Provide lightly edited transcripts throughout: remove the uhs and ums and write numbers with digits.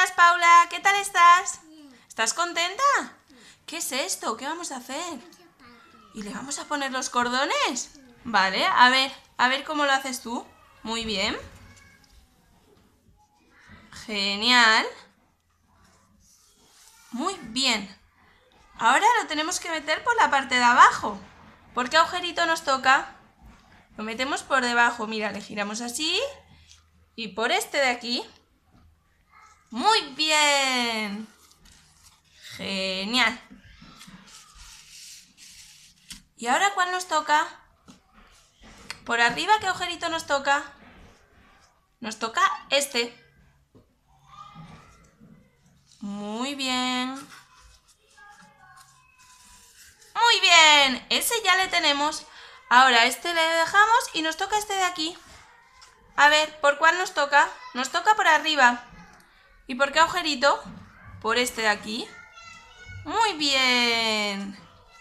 días, Paula. ¿Qué tal estás? ¿Estás contenta? ¿Qué es esto? ¿Qué vamos a hacer? ¿Y le vamos a poner los cordones? Vale, a ver cómo lo haces tú. Muy bien. Genial. Muy bien. Ahora lo tenemos que meter por la parte de abajo. ¿Por qué agujerito nos toca? Lo metemos por debajo. Mira, le giramos así. Y por este de aquí. Muy bien. Genial. ¿Y ahora cuál nos toca? Por arriba, ¿qué agujerito nos toca? Nos toca este. Muy bien. Muy bien. Ese ya le tenemos. Ahora este le dejamos y nos toca este de aquí. A ver, ¿por cuál nos toca? Nos toca por arriba. ¿Y por qué agujerito? Por este de aquí. Muy bien.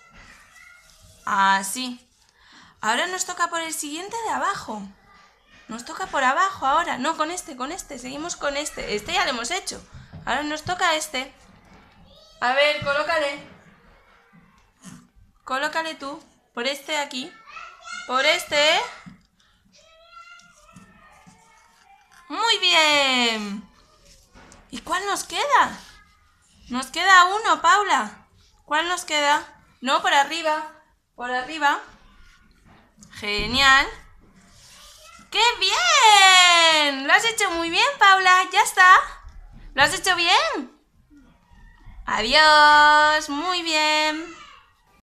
Así. Ahora nos toca por el siguiente de abajo. Nos toca por abajo ahora. No, con este. Seguimos con este. Este ya lo hemos hecho. Ahora nos toca este. A ver, colócale. Colócale tú. Por este de aquí. Por este. Muy bien. ¿Y cuál nos queda? Nos queda uno, Paula. ¿Cuál nos queda? No, por arriba. Por arriba. Genial. ¡Qué bien! Lo has hecho muy bien, Paula. Ya está. ¿Lo has hecho bien? Adiós. Muy bien.